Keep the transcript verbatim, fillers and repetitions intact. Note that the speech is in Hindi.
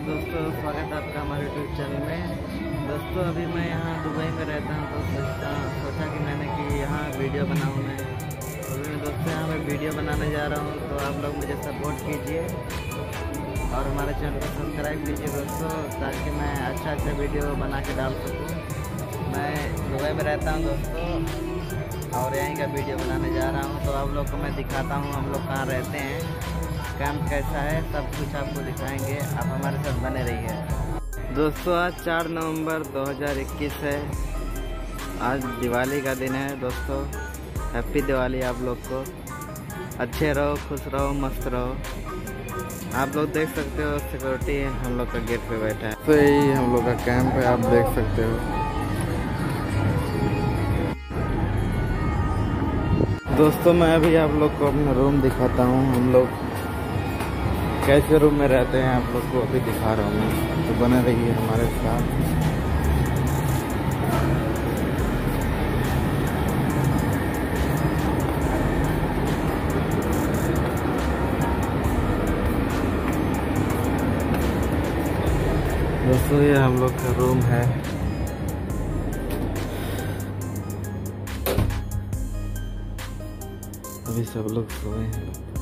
दोस्तों स्वागत है आपका हमारे यूट्यूब चैनल में। दोस्तों अभी मैं यहाँ दुबई में रहता हूँ, तो सोचता सोचा कि मैंने कि यहाँ वीडियो बनाऊँ मैं। अभी मैं दोस्तों यहाँ मैं वीडियो बनाने जा रहा हूँ, तो आप लोग मुझे सपोर्ट कीजिए और हमारे चैनल को सब्सक्राइब कीजिए दोस्तों, ताकि मैं अच्छा अच्छा वीडियो बना के डाल सकूँ। मैं दुबई में रहता हूँ दोस्तों और यहीं का वीडियो बनाने जा रहा हूँ, तो आप लोग को मैं दिखाता हूँ हम लोग कहाँ रहते हैं, कैंप कैसा है, सब कुछ आपको दिखाएंगे। आप हमारे साथ बने रहिए दोस्तों। आज चार नवंबर दो हज़ार इक्कीस है, आज दिवाली का दिन है दोस्तों। हैप्पी दिवाली आप लोग को। अच्छे रहो, खुश रहो, मस्त रहो। आप लोग देख सकते हो सिक्योरिटी हम लोग का गेट पे बैठा है, तो यही हम लोग का कैंप है, आप देख सकते हो दोस्तों। मैं अभी आप लोग को अपना रूम दिखाता हूँ, हम लोग कैसे रूम में रहते हैं आप लोग को अभी दिखा रहा हूँ मैं, तो बने रहिए हमारे साथ। दोस्तों ये हम लोग का रूम है। अभी सब लोग सोए हैं।